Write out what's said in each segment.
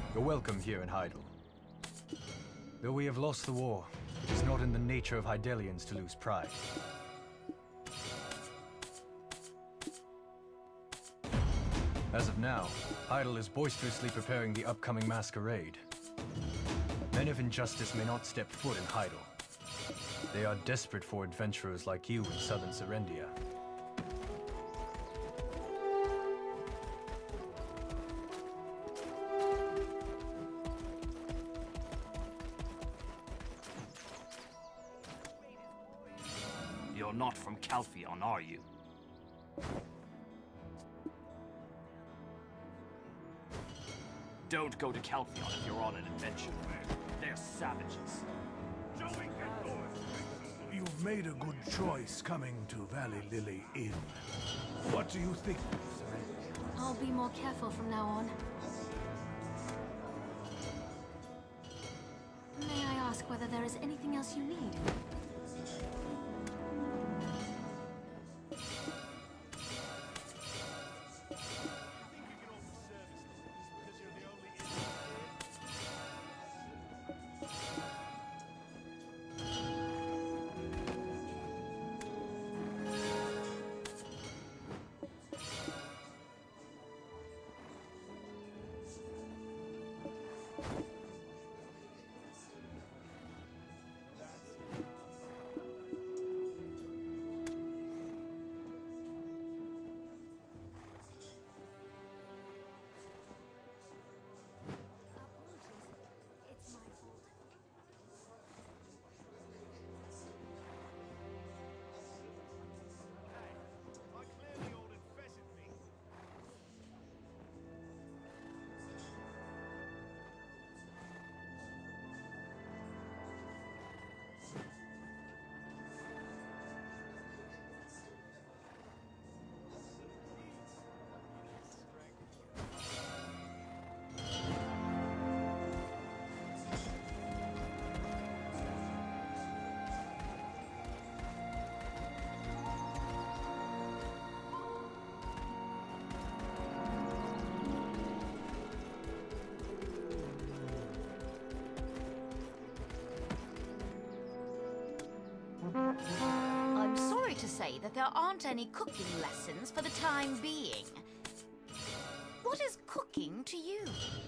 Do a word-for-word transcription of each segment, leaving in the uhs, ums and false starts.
You're welcome here in Hydael. Though we have lost the war, it is not in the nature of Hydelians to lose pride. As of now, Hydael is boisterously preparing the upcoming masquerade. Men of injustice may not step foot in Hydael. They are desperate for adventurers like you in southern Serendia. You're not from Calpheon, are you? Don't go to Calpheon if you're on an adventure. They're savages. You've made a good choice coming to Valley Lily Inn. What do you think, Serendia? I'll be more careful from now on. May I ask whether there is anything else you need? I'm sorry to say that there aren't any cooking lessons for the time being. What is cooking to you?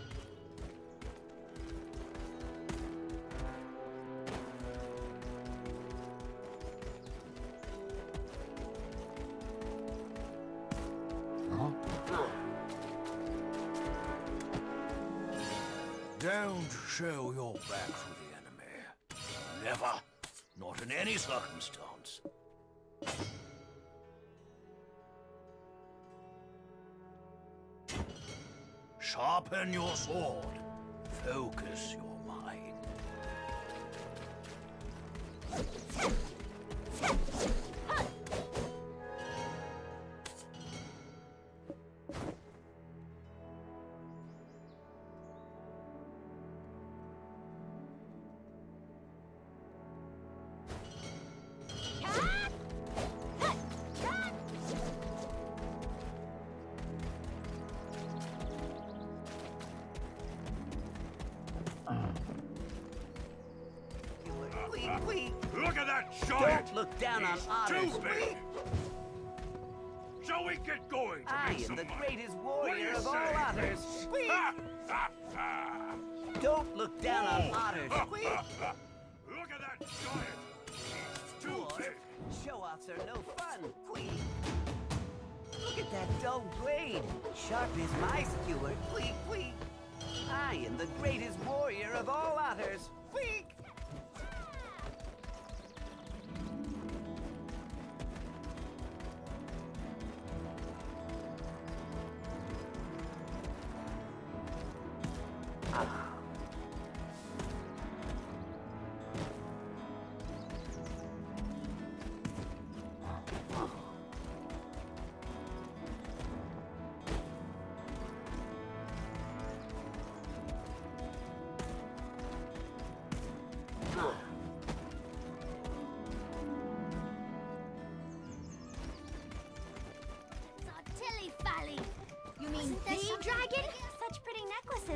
Don't show your back to the enemy. Never. Not in any circumstance. Sharpen your sword. Focus your mind. Look at that giant! Don't look down He's on others. too big! Shall we get going to I make am some the money? greatest What do warrior you of all say? otters. Squeak! Ha, ha, ha. Don't look down on Oh, otters. ha, Squeak! ha, ha. Look at that giant! He's too Dwarf. big! Show-offs are no fun. Squeak! Look at that dull blade. Sharp is my skewer. Squeak, squeak! I am the greatest warrior of all otters. Squeak!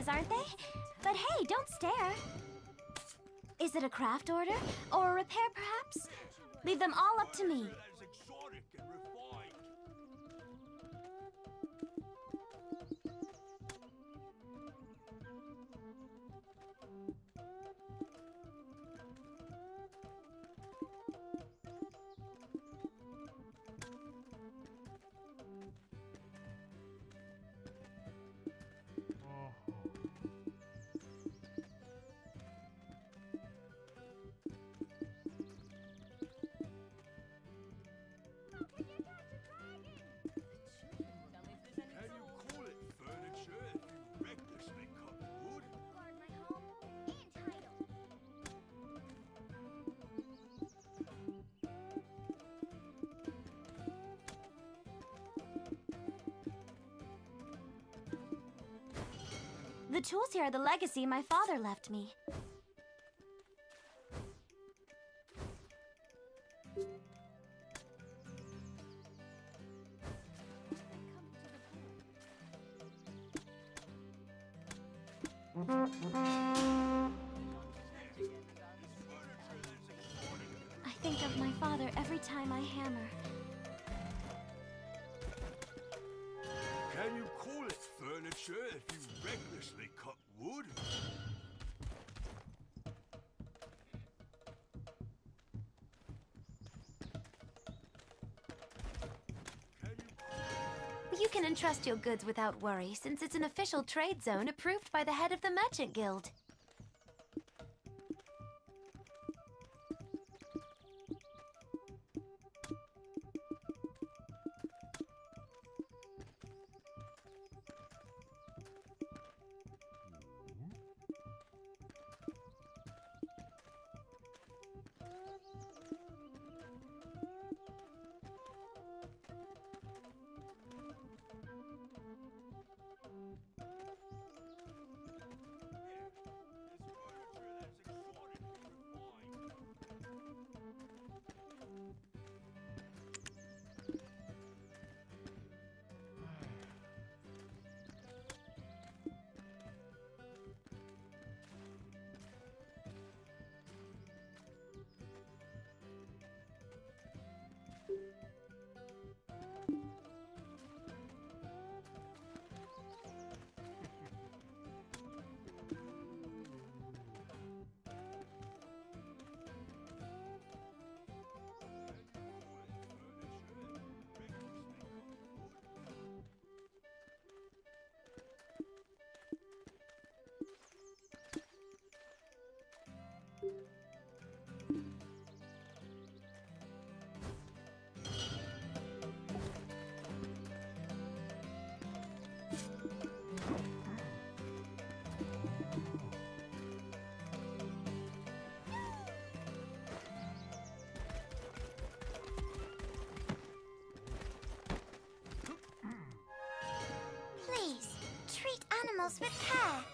pieces, aren't they? But hey, don't stare. Is it a craft order? Or a repair, perhaps? Leave them all up to me. That is exotic and refined. Can you call it furniture if you recklessly cut wood? Guard my home and title. The tools here are the legacy my father left me. I think of my father every time I hammer. Can you call it furniture if you recklessly cut wood? You can entrust your goods without worry, since it's an official trade zone approved by the head of the Merchant Guild. Please, treat animals with care.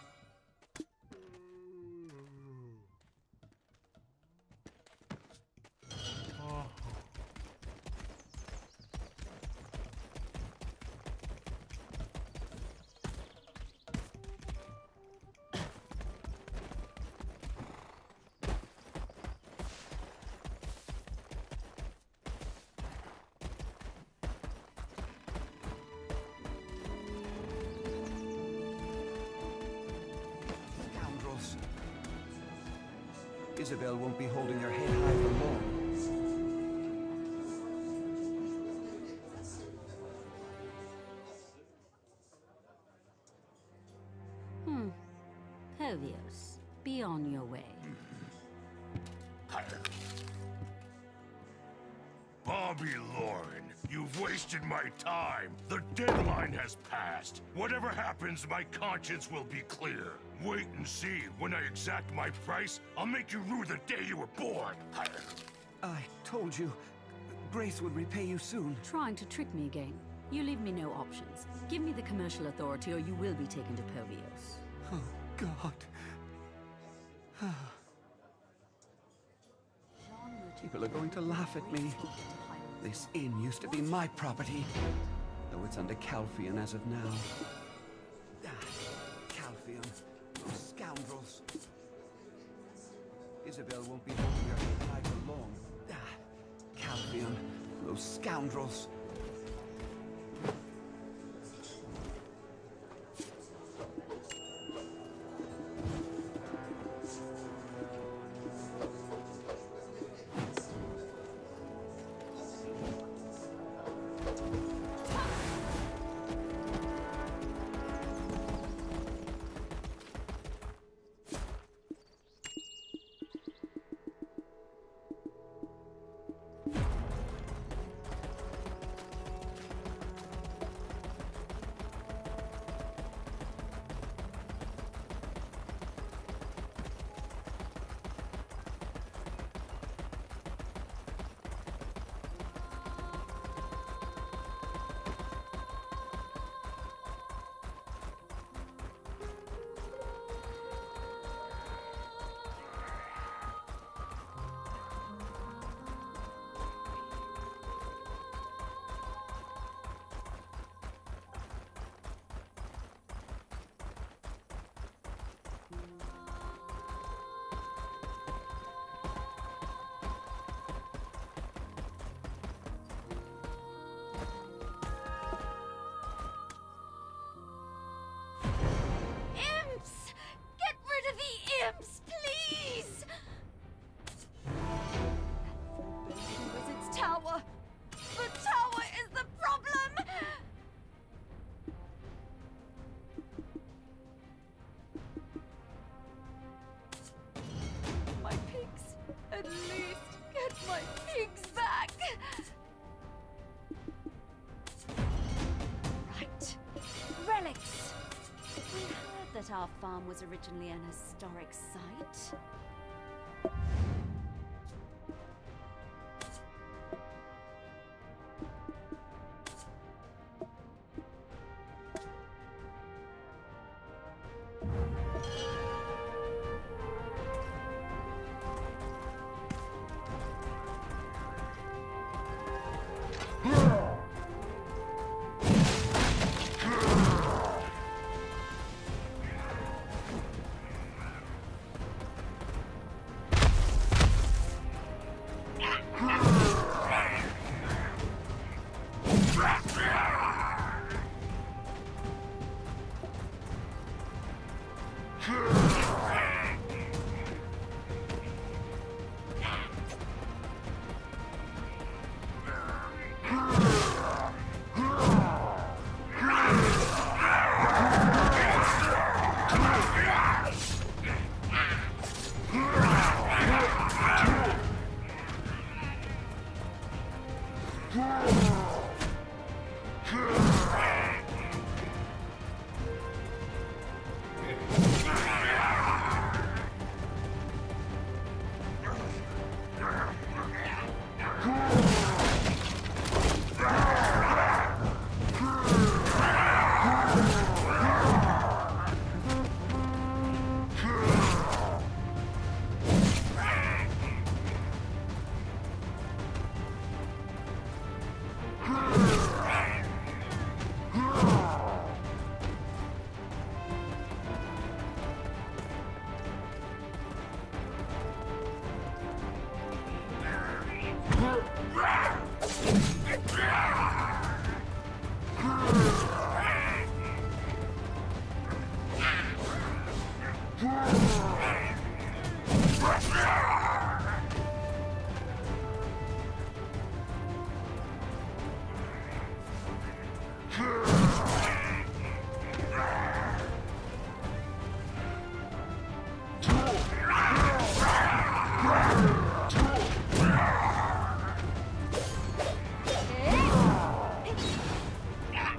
Isabel won't be holding her head high for long. Hmm. Pelvios, be on your way. Bobby Lauren, you've wasted my time. The deadline has passed. Whatever happens, my conscience will be clear. Wait and see. When I exact my price, I'll make you rue the day you were born. I told you, Grace would repay you soon. Trying to trick me again. You leave me no options. Give me the commercial authority or you will be taken to Pelvios. Oh, God. People are going to laugh at me. This inn used to be my property, though it's under Calpheon as of now. Ah, Calpheon. Isabel won't be holding your head high for long. Ah, Calvium, those scoundrels. Imps, please! Wizard's tower! The tower is the problem! My pigs! At least get my pigs back! Right. Relics! We heard that our farm was originally an historic site.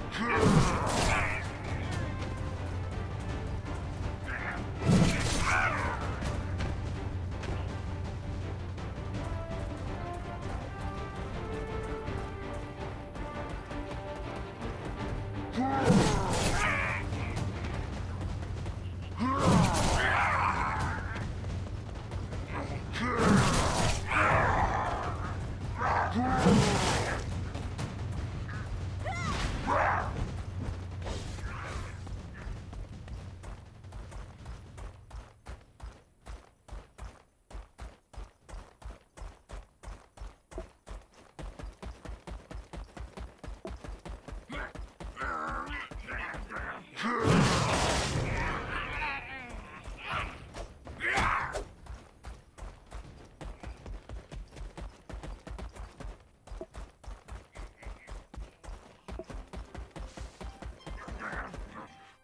Ah!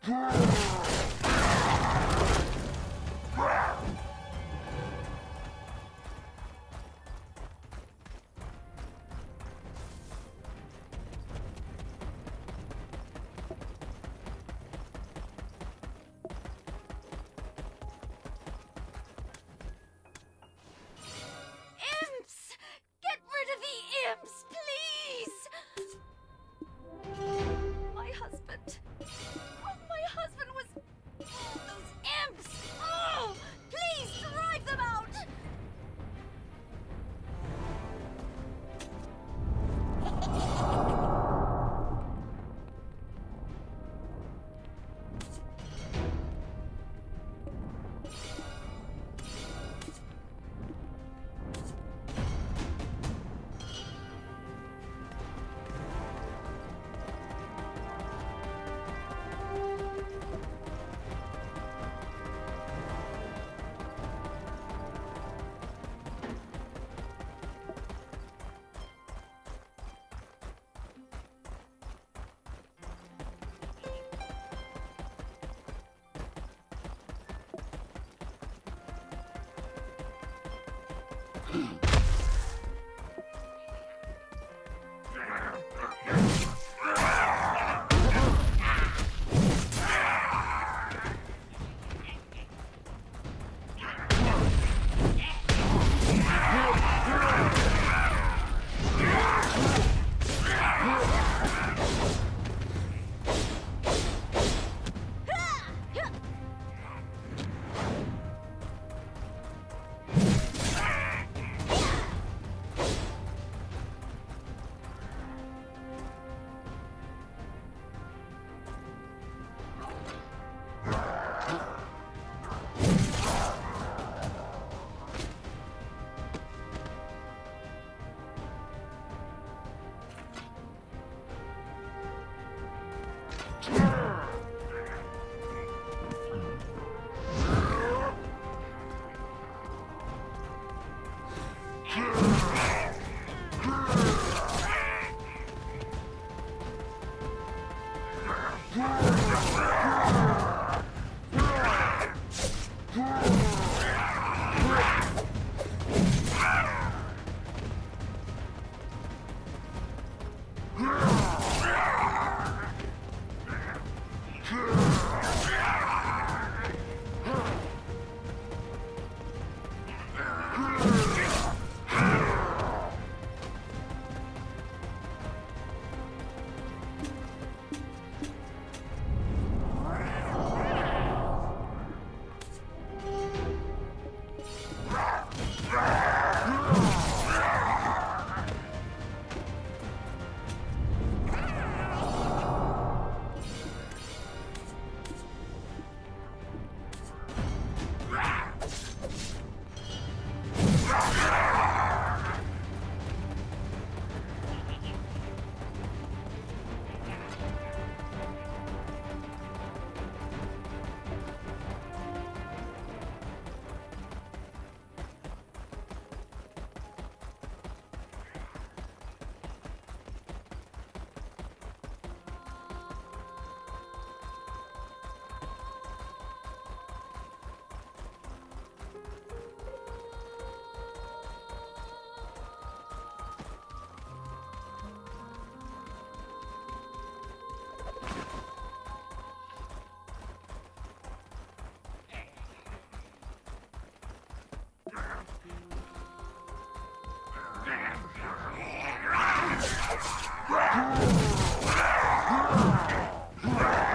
Ah!